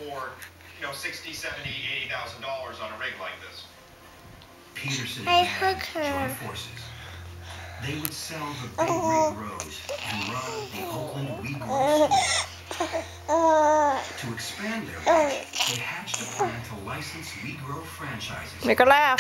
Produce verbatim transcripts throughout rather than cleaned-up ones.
for, you know, sixty, seventy, eighty thousand dollars on a rig like this. Peterson and Mann joined forces. They would sell the big rig grows and run the Oakland We Grow store. To expand their reach, they hatched a plan to license We Grow franchises. Make her laugh.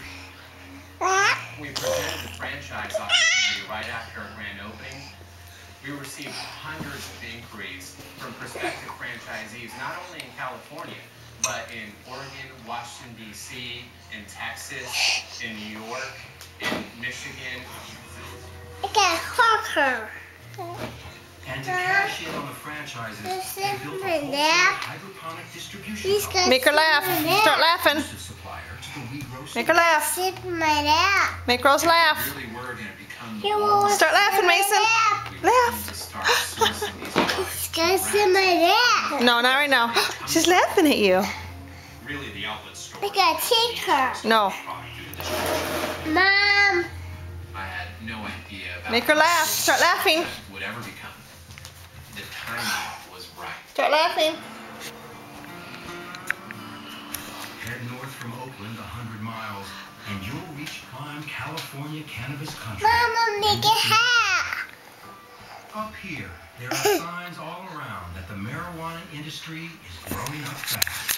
We presented the franchise opportunity right after our grand opening. We received hundreds of inquiries from prospective franchisees, not only in California, but in Oregon, Washington, D C, in Texas, in New York, in Michigan. I got her. And to cash in on the franchises, they built a whole hydroponic distribution company. Make her laugh. Start laughing. Supplier to the We Grow Make her laugh. Sit in my lap. Make Rose laugh. Really were going to become He won't Start laughing, Mason. we Laugh. need to start sourcing these products It's gonna sit in my lap. No, not right now. She's laughing at you. Really, the outlet store. I gotta take her. No. Mom. I had no idea about Make her laugh. Start laughing. would ever become. The timing was right. Start laughing. Head north from Oakland a hundred miles, and you'll reach prime California cannabis country. Mama, make a hat. Up here, there are signs all around that the marijuana industry is growing up fast.